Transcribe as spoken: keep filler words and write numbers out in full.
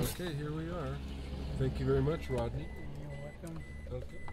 Okay, here we are. Thank you very much, Rodney. You're welcome. Okay.